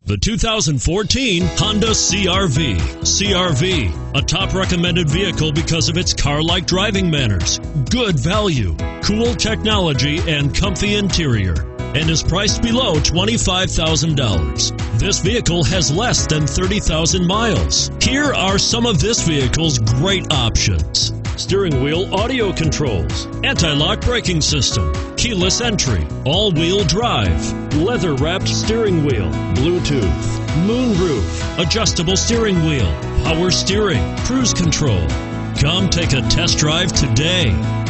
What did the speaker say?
The 2014 Honda CR-V. CR-V, a top recommended vehicle because of its car-like driving manners, good value, cool technology, and comfy interior, and is priced below $25,000. This vehicle has less than 30,000 miles. Here are some of this vehicle's great options: steering wheel audio controls, anti-lock braking system, keyless entry, all-wheel drive, leather-wrapped steering wheel, Bluetooth, moonroof, adjustable steering wheel, power steering, cruise control. Come take a test drive today.